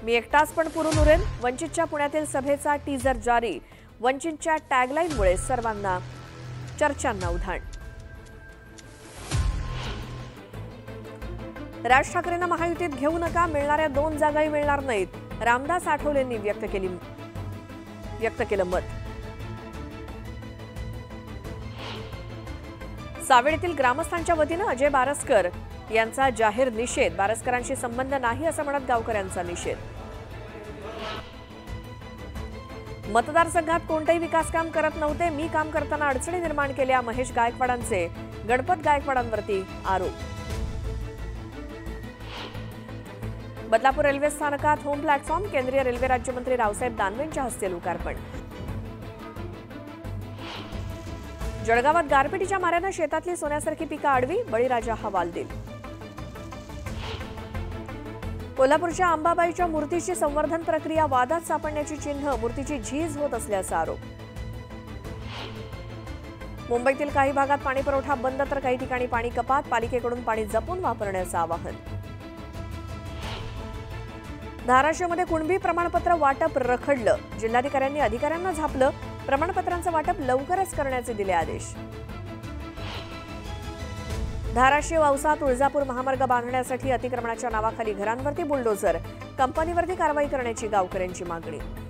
मी एकटाच पण पुरून उरेन, वंचितच्या पुण्यातील सभेचा टीजर जारी. वंचितच्या टॅगलाईनमुळे सर्वांना चर्चांना उधाण. राज ठाकरेंना महायुतीत घेऊ नका, मिळणाऱ्या 2 जागाही मिळणार नाहीत, रामदास आठवलेंनी व्यक्त केलं मत. सावेडीतील ग्रामस्थांच्या वतीनं अजय बारसकर यांचा जाहीर निषेध. बारसकरांशी संबंध नाही असं म्हणत गावकऱ्यांचा निषेध. मतदारसंघात कोणतेही विकास काम करत नव्हते, मी काम करताना अडचणी निर्माण केल्या, महेश गायकवाडांचे गणपत गायकवाडांवरती आरोप. बदलापूर रेल्वे स्थानकात होम प्लॅटफॉर्म, केंद्रीय रेल्वे राज्यमंत्री रावसाहेब दानवेंच्या हस्ते लोकार्पण. जळगावात गारपिटीच्या माऱ्यानं शेतातली सोन्यासारखी पिकं आडवी, बळीराजा हवालदिल. कोल्हापूरच्या अंबाबाईच्या मूर्तीची संवर्धन प्रक्रिया वादात सापडण्याची चिन्ह, मूर्तीची झीज होत असल्याचा आरोप. मुंबईतील काही भागात पाणीपुरवठा बंद तर काही ठिकाणी पाणी कपात, पालिकेकडून पाणी जपून वापरण्याचं आवाहन. धाराशिवमध्ये कुणबी प्रमाणपत्र वाटप रखडलं, जिल्हाधिकाऱ्यांनी अधिकाऱ्यांना झापलं, प्रमाणपत्रांचं वाटप लवकरच करण्याचे दिले आदेश. धाराशिव औसा तुळजापूर महामार्ग बांधण्यासाठी अतिक्रमणाच्या नावाखाली घरांवरती बुलडोझर, कंपनीवरती कारवाई करण्याची गावकऱ्यांची मागणी.